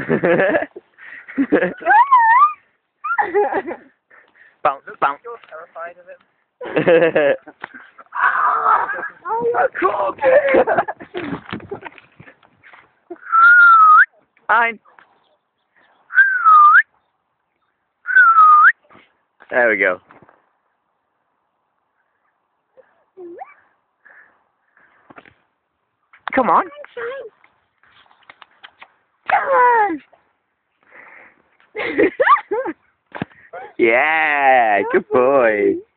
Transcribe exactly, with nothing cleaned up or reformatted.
Bounce, bounce. You're terrified of him. Oh, you're cooking! Fine. There we go. Come on. Come on. Yeah, good boy.